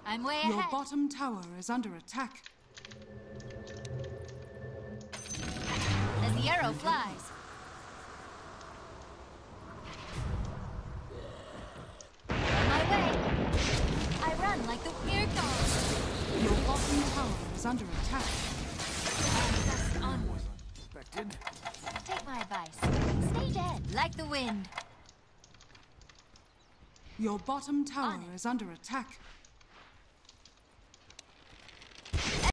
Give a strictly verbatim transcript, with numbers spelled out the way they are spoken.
I'm way Your ahead. bottom tower is under attack. As the arrow flies. On my way. I run like the here it goes. Your bottom tower is under attack. And just onward. Expected. Take my advice. Stay dead like the wind. Your bottom tower On it. is under attack.